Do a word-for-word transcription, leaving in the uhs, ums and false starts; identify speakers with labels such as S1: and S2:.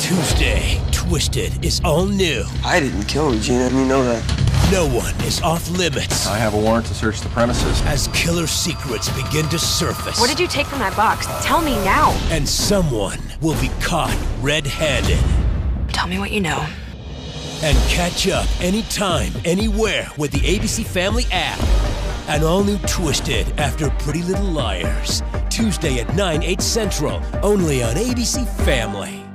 S1: Tuesday, Twisted is all new.
S2: I didn't kill Regina, you know that.
S1: No one is off limits.
S3: I have a warrant to search the premises.
S1: As killer secrets begin to surface.
S4: What did you take from that box? Tell me now.
S1: And someone will be caught red-handed.
S4: Tell me what you know.
S1: And catch up anytime, anywhere with the A B C Family app. An all-new Twisted after Pretty Little Liars. Tuesday at nine, eight Central, only on A B C Family.